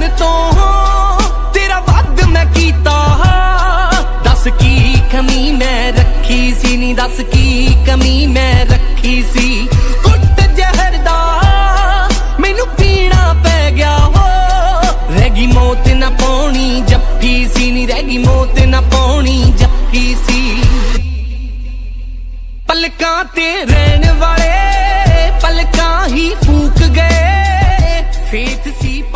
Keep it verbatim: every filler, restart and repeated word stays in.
जान तो तेरा वध मैं कीता। दस की कमी मैं रखी सी नी, दस की कमी मैं रखी सी। घुट जहर दा मैनू पीना पै गया हो, रह गई मौत ना पाउणी जप्फी सी नी, रह गई मौत ना पाउणी जप्फी सी। पलकां ते रहन वाले पलकां ही फूक गए, फेथ सी